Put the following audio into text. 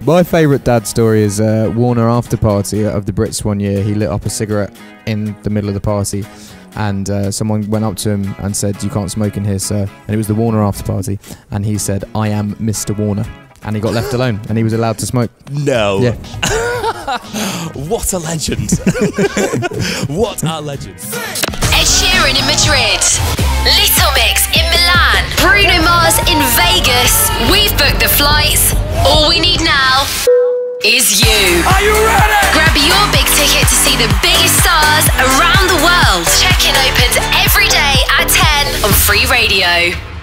My favourite dad story is Warner after party of the Brits one year. He lit up a cigarette in the middle of the party, and someone went up to him and said, "You can't smoke in here, sir." And it was the Warner after party, and he said, "I am Mr. Warner," and he got left alone, and he was allowed to smoke. No. Yeah. What a legend. What a legend. Ed Sheeran in Madrid, Little Mix in Milan, Bruno Mars in Vegas. We've booked the flights. All we need now is you. Are you ready? Grab your big ticket to see the biggest stars around the world. Check-in opens every day at 10 on Free Radio.